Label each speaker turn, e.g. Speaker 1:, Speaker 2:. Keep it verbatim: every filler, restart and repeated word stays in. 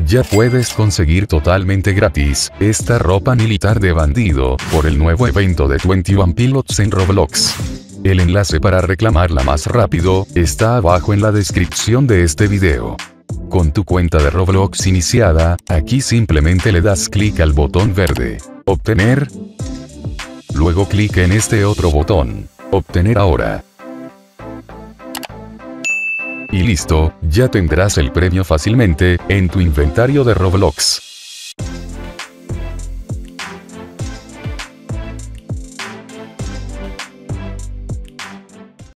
Speaker 1: Ya puedes conseguir totalmente gratis esta ropa militar de bandido por el nuevo evento de veintiuno Pilots en Roblox. El enlace para reclamarla más rápido está abajo en la descripción de este video. Con tu cuenta de Roblox iniciada, aquí simplemente le das clic al botón verde, obtener. Luego clic en este otro botón, obtener ahora. Y listo, ya tendrás el premio fácilmente en tu inventario de Roblox.